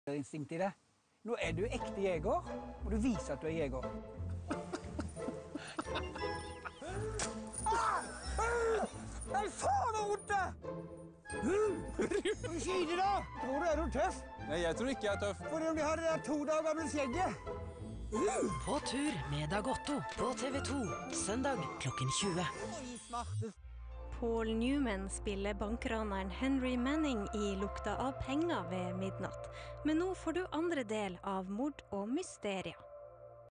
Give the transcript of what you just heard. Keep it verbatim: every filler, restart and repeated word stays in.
instinkt i det. Nå er du ekte jeger, og du viser at du er jeger. Nei, faen og rote! Hva sier du da? Tror du er du tøff? Nei, jeg tror ikke jeg er tøff. Fordi om de har det der to dager gamle skjegget. På tur med Dag Otto på T V to, søndag klokken tjue. Paul Newman spiller bankraneren Henry Manning i Lukta av penger ved midnatt. Men nå får du andre del av Mord og Mysterier.